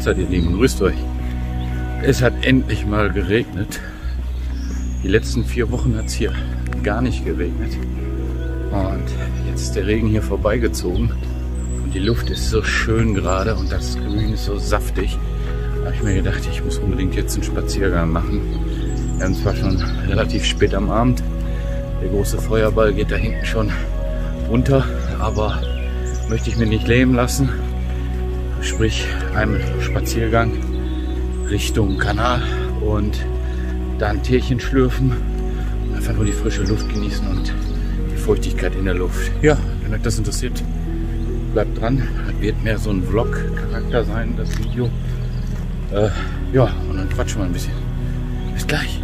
Mahlzeit, ihr Lieben, grüßt euch. Es hat endlich mal geregnet. Die letzten 4 Wochen hat es hier gar nicht geregnet. Und jetzt ist der Regen hier vorbeigezogen. Und die Luft ist so schön gerade und das Grün ist so saftig. Da habe ich mir gedacht, ich muss unbedingt jetzt einen Spaziergang machen. Wir haben zwar schon relativ spät am Abend. Der große Feuerball geht da hinten schon runter, aber möchte ich mir nicht lähmen lassen. Sprich, einen Spaziergang Richtung Kanal und dann Teerchen schlürfen. Einfach nur die frische Luft genießen und die Feuchtigkeit in der Luft. Ja, wenn euch das interessiert, bleibt dran. Das wird mehr so ein Vlog-Charakter sein, das Video. Ja, und dann quatschen wir ein bisschen. Bis gleich.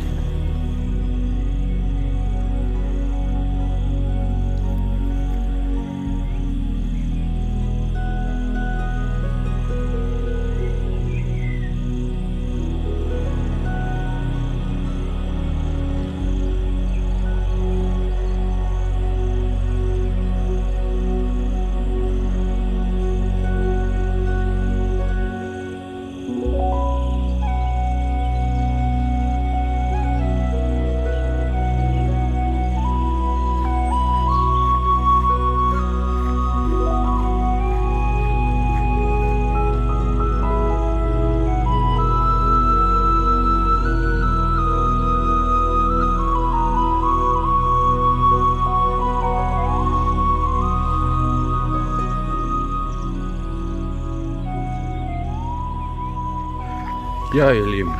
Ja, ihr Lieben,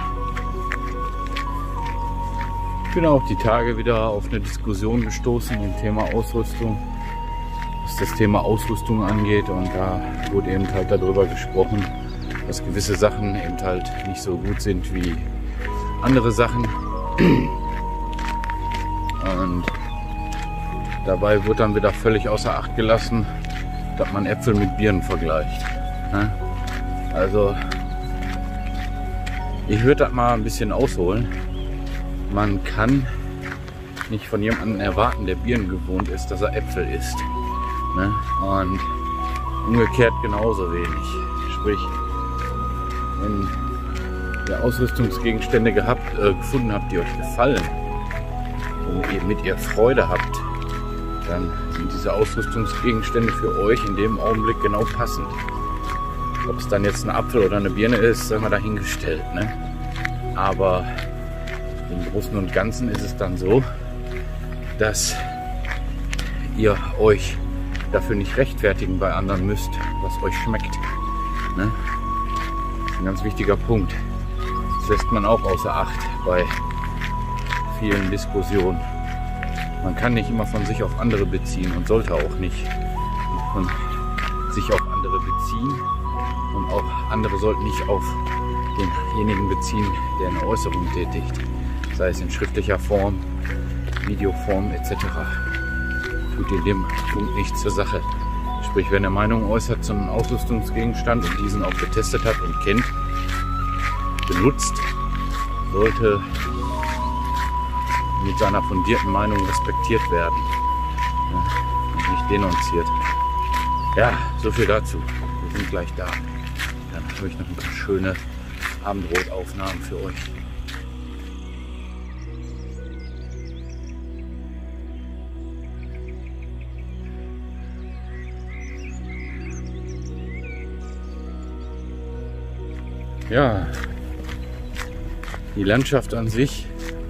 ich bin auch die Tage wieder auf eine Diskussion gestoßen im Thema Ausrüstung, was das Thema Ausrüstung angeht, und da wurde eben halt darüber gesprochen, dass gewisse Sachen eben halt nicht so gut sind wie andere Sachen, und dabei wird dann wieder völlig außer Acht gelassen, dass man Äpfel mit Birnen vergleicht. Also ich würde das mal ein bisschen ausholen. Man kann nicht von jemandem erwarten, der Birnen gewohnt ist, dass er Äpfel isst. Und umgekehrt genauso wenig. Sprich, wenn ihr Ausrüstungsgegenstände gefunden habt, die euch gefallen und ihr mit ihr Freude habt, dann sind diese Ausrüstungsgegenstände für euch in dem Augenblick genau passend. Ob es dann jetzt ein Apfel oder eine Birne ist, sei mal dahingestellt. Aber im Großen und Ganzen ist es dann so, dass ihr euch dafür nicht rechtfertigen bei anderen müsst, was euch schmeckt. Das ist ein ganz wichtiger Punkt. Das lässt man auch außer Acht bei vielen Diskussionen. Man kann nicht immer von sich auf andere beziehen und sollte auch nicht von sich auf andere beziehen. Und auch andere sollten nicht auf denjenigen beziehen, der eine Äußerung tätigt. Sei es in schriftlicher Form, Videoform etc. Tut in dem Punkt nichts zur Sache. Sprich, wer eine Meinung äußert zu einem Ausrüstungsgegenstand und diesen auch getestet hat und kennt, benutzt, sollte mit seiner fundierten Meinung respektiert werden und nicht denunziert. Ja, so viel dazu. Wir sind gleich da. Dann habe ich noch ein paar schöne Abendrotaufnahmen für euch. Ja, die Landschaft an sich,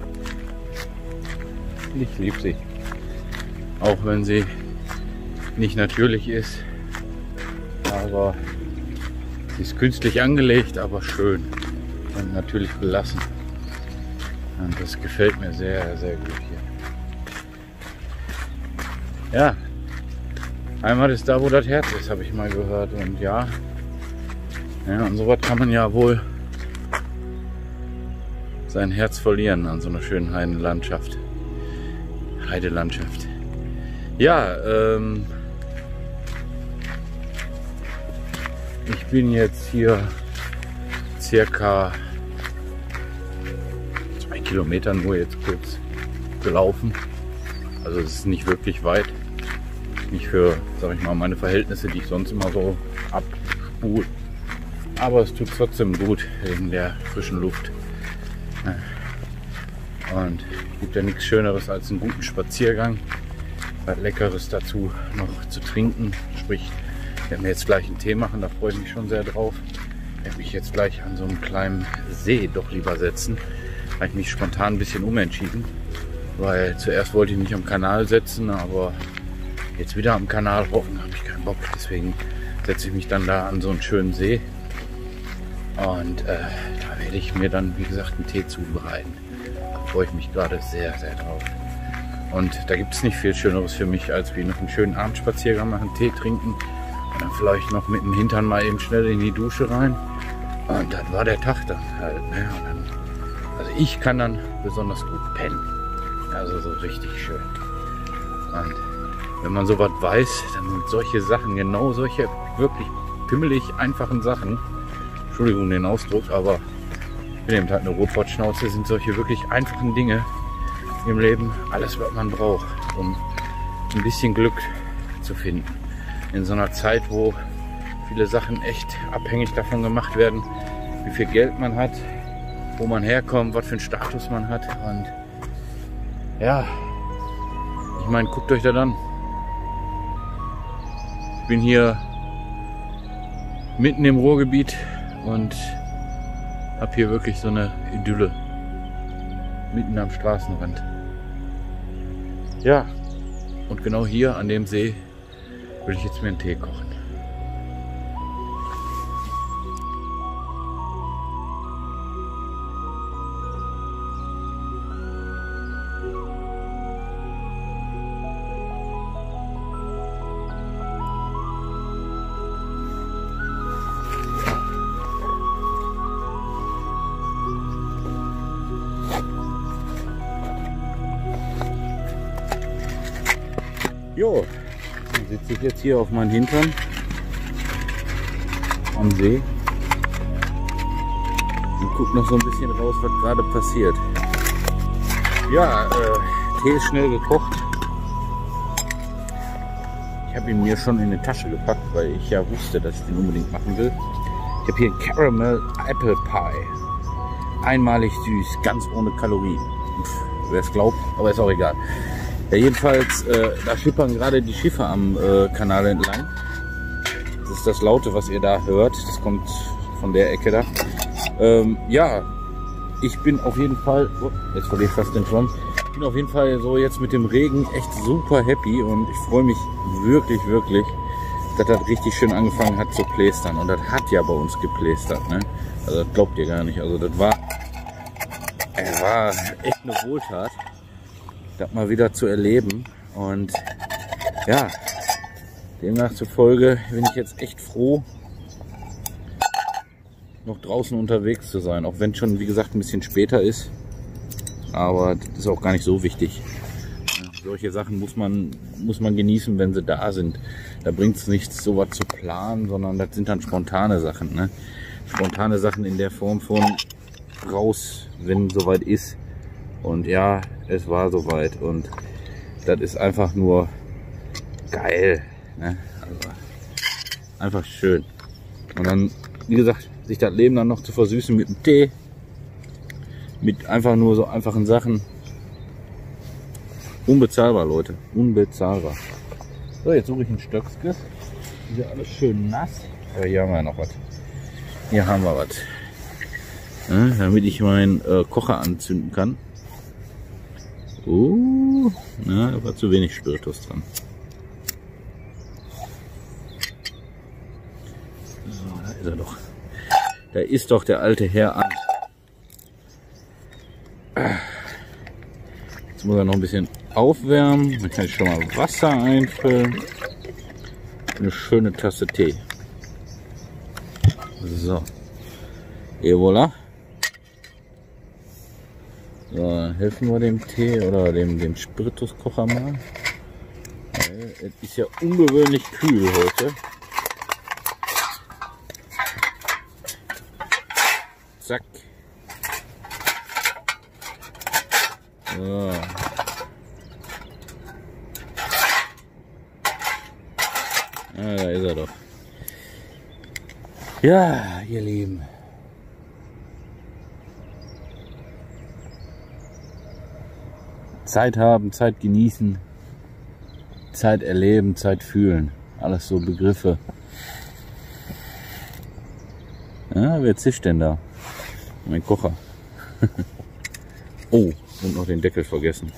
ich liebe sie. Auch wenn sie nicht natürlich ist, aber sie ist künstlich angelegt, aber schön und natürlich belassen. Und das gefällt mir sehr, sehr gut hier. Ja, Heimat ist da, wo das Herz ist, habe ich mal gehört. Und ja, und sowas kann man ja wohl sein Herz verlieren an so einer schönen Heidelandschaft. Ja, ich bin jetzt hier circa 2 Kilometer nur jetzt kurz gelaufen. Also es ist nicht wirklich weit. Nicht für, sag ich mal, meine Verhältnisse, die ich sonst immer so abspule. aber es tut trotzdem gut wegen der frischen Luft. Und es gibt ja nichts Schöneres als einen guten Spaziergang. Was Leckeres dazu noch zu trinken. Sprich, ich werde mir jetzt gleich einen Tee machen, da freue ich mich schon sehr drauf. Ich werde mich jetzt gleich an so einem kleinen See doch lieber setzen. Da habe ich mich spontan ein bisschen umentschieden. Weil zuerst wollte ich mich am Kanal setzen, aber jetzt wieder am Kanal hocken habe ich keinen Bock. Deswegen setze ich mich dann da an so einen schönen See. Und da werde ich mir dann, wie gesagt, einen Tee zubereiten. Da freue ich mich gerade sehr, sehr drauf. Und da gibt es nicht viel Schöneres für mich, als wie noch einen schönen Abendspaziergang machen, Tee trinken und dann vielleicht noch mit dem Hintern mal eben schnell in die Dusche rein. Und dann war der Tag dann halt. Ne? Und dann, also ich kann dann besonders gut pennen. Also so richtig schön. Und wenn man sowas weiß, dann sind solche Sachen, genau solche wirklich pimmelig einfachen Sachen, Entschuldigung den Ausdruck, aber ich bin eben halt eine Rotwortschnauze, sind solche wirklich einfachen Dinge im Leben alles, was man braucht, um ein bisschen Glück zu finden. In so einer Zeit, wo viele Sachen echt abhängig davon gemacht werden, wie viel Geld man hat, wo man herkommt, was für einen Status man hat. Und ja, ich meine, guckt euch das an. Ich bin hier mitten im Ruhrgebiet und habe hier wirklich so eine Idylle. Mitten am Straßenrand. Ja, und genau hier an dem See will ich jetzt mir einen Tee kochen. Jo, dann sitze ich jetzt hier auf meinen Hintern am See und gucke noch so ein bisschen raus, was gerade passiert. Ja, Tee ist schnell gekocht. Ich habe ihn mir schon in die Tasche gepackt, weil ich ja wusste, dass ich den unbedingt machen will. Ich habe hier einen Caramel Apple Pie. Einmalig süß, ganz ohne Kalorien. Wer es glaubt, aber ist auch egal. Ja, jedenfalls, da schippern gerade die Schiffe am Kanal entlang. Das ist das Laute, was ihr da hört. Das kommt von der Ecke da. Ja, ich bin auf jeden Fall, jetzt verliere ich fast den Schwamm. Ich bin auf jeden Fall so jetzt mit dem Regen echt super happy und ich freue mich wirklich, wirklich, dass das richtig schön angefangen hat zu plästern. Und das hat ja bei uns geplästert, ne? Also das glaubt ihr gar nicht. Also das war echt eine Wohltat, das mal wieder zu erleben. Und ja, demnach zufolge bin ich jetzt echt froh, noch draußen unterwegs zu sein. Auch wenn es schon, wie gesagt, ein bisschen später ist. Aber das ist auch gar nicht so wichtig. Solche Sachen muss man genießen, wenn sie da sind. Da bringt es nichts, sowas zu planen, sondern das sind dann spontane Sachen. Ne? Spontane Sachen in der Form von raus, wenn soweit ist. Und ja, es war soweit. Und das ist einfach nur geil. Ne? Also, einfach schön. Und dann, wie gesagt, sich das Leben dann noch zu versüßen mit einem Tee. Mit einfach nur so einfachen Sachen. Unbezahlbar, Leute. Unbezahlbar. So, jetzt suche ich ein Stöckske. Ist ja alles schön nass. Aber hier haben wir noch was. Hier haben wir was. Ja, damit ich meinen Kocher anzünden kann. Na, da war zu wenig Spiritus dran. So, da ist er doch. Da ist doch der alte Herr an. Jetzt muss er noch ein bisschen aufwärmen. Dann kann ich schon mal Wasser einfüllen. Eine schöne Tasse Tee. So. Et voilà. So, dann helfen wir dem Tee oder dem Spirituskocher mal. Es ist ja ungewöhnlich kühl heute. Zack. So. Ah, da ist er doch. Ja, ihr Lieben. Zeit haben, Zeit genießen, Zeit erleben, Zeit fühlen. Alles so Begriffe. Ja, wer zischt denn da? Mein Kocher. Oh, und noch den Deckel vergessen.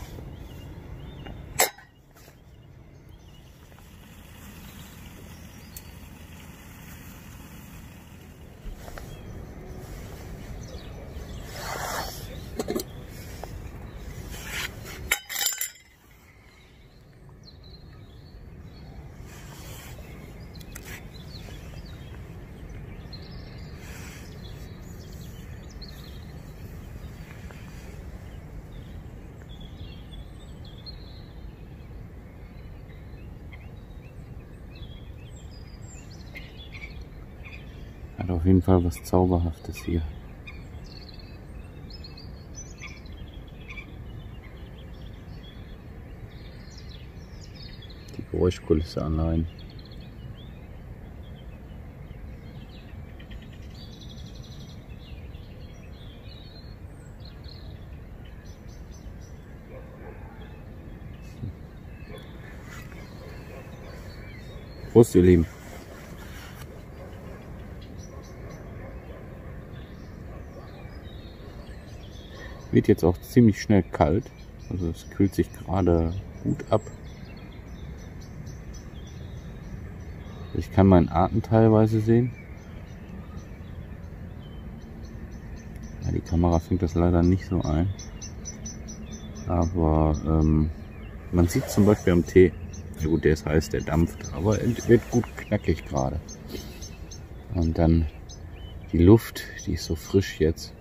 Hat auf jeden Fall was Zauberhaftes hier. Die Geräuschkulisse allein. Prost, ihr Lieben. Wird jetzt auch ziemlich schnell kalt, also es kühlt sich gerade gut ab. Ich kann meinen Atem teilweise sehen. Ja, die Kamera fängt das leider nicht so ein. Aber man sieht zum Beispiel am Tee, ja gut, der ist heiß, der dampft, aber er wird gut knackig gerade. Und dann die Luft, die ist so frisch jetzt.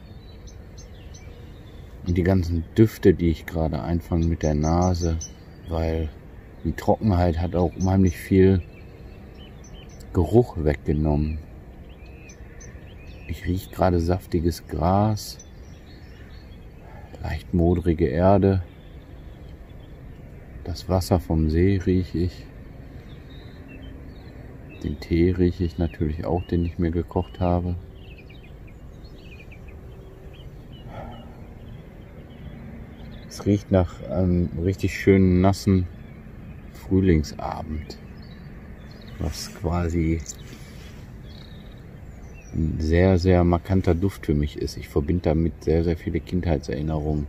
Und die ganzen Düfte, die ich gerade einfange mit der Nase, weil die Trockenheit hat auch unheimlich viel Geruch weggenommen. Ich rieche gerade saftiges Gras, leicht modrige Erde, das Wasser vom See rieche ich, den Tee rieche ich natürlich auch, den ich mir gekocht habe. Es riecht nach einem richtig schönen, nassen Frühlingsabend, was quasi ein sehr, sehr markanter Duft für mich ist. Ich verbinde damit sehr, sehr viele Kindheitserinnerungen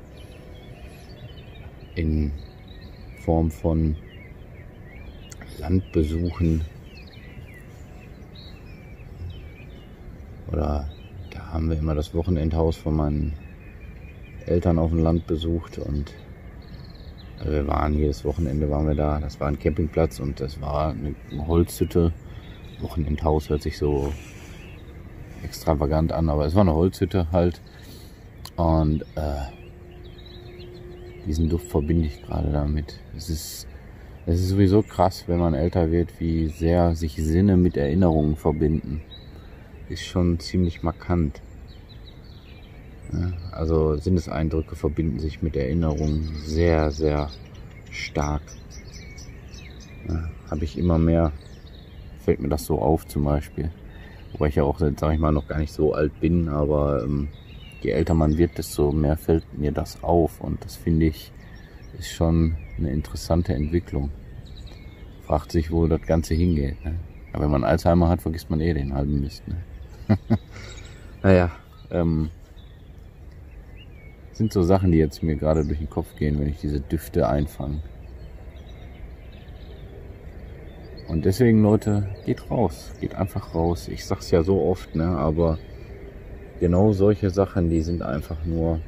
in Form von Landbesuchen oder da haben wir immer das Wochenendhaus von meinen Eltern auf dem Land besucht und wir waren jedes Wochenende waren wir da. Das war ein Campingplatz und das war eine Holzhütte. Wochenendhaus hört sich so extravagant an, aber es war eine Holzhütte halt und diesen Duft verbinde ich gerade damit. Es ist sowieso krass, wenn man älter wird, wie sehr sich Sinne mit Erinnerungen verbinden. Ist schon ziemlich markant. Also Sinneseindrücke verbinden sich mit Erinnerungen sehr, sehr stark. Habe ich immer mehr, fällt mir das so auf zum Beispiel. Wobei ich ja auch, sage ich mal, noch gar nicht so alt bin, aber je älter man wird, desto mehr fällt mir das auf. Und das finde ich, ist schon eine interessante Entwicklung. Fragt sich, wo das Ganze hingeht. Ne? Aber wenn man Alzheimer hat, vergisst man eh den halben Mist. Ne? Naja, sind so Sachen, die jetzt mir gerade durch den Kopf gehen, wenn ich diese Düfte einfange. Und deswegen, Leute, geht raus, geht einfach raus. Ich sag's ja so oft, ne, aber genau solche Sachen, die sind einfach nur,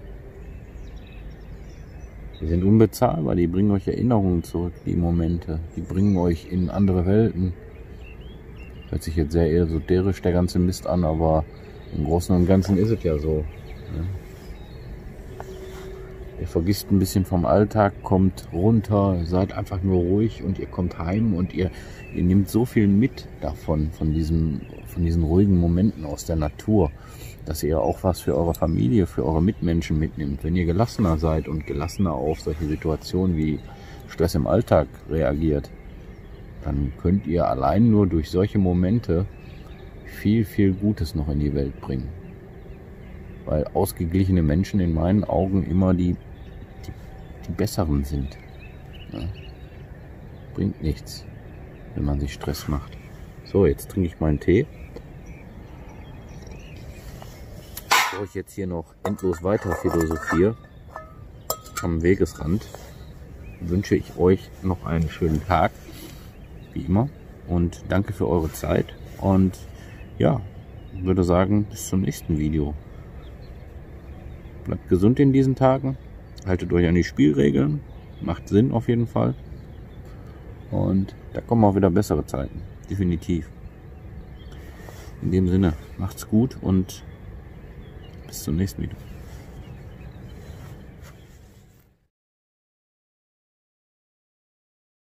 die sind unbezahlbar, die bringen euch Erinnerungen zurück, die Momente, die bringen euch in andere Welten. Hört sich jetzt sehr esoterisch der ganze Mist an, aber im Großen und Ganzen ist es ja so. Ne? Ihr vergisst ein bisschen vom Alltag, kommt runter, seid einfach nur ruhig und ihr kommt heim und ihr nehmt so viel mit davon, von diesen ruhigen Momenten aus der Natur, dass ihr auch was für eure Familie, für eure Mitmenschen mitnimmt. Wenn ihr gelassener seid und gelassener auf solche Situationen wie Stress im Alltag reagiert, dann könnt ihr allein nur durch solche Momente viel, viel Gutes noch in die Welt bringen. Weil ausgeglichene Menschen in meinen Augen immer die besseren sind. Ja. Bringt nichts, wenn man sich Stress macht. So, jetzt trinke ich meinen Tee. Bevor ich jetzt hier noch endlos weiter philosophiere am Wegesrand, wünsche ich euch noch einen schönen Tag, wie immer. Und danke für eure Zeit. Und ja, würde sagen, bis zum nächsten Video. Bleibt gesund in diesen Tagen. Haltet euch an die Spielregeln. Macht Sinn auf jeden Fall. Und da kommen auch wieder bessere Zeiten. Definitiv. In dem Sinne, macht's gut und bis zum nächsten Video.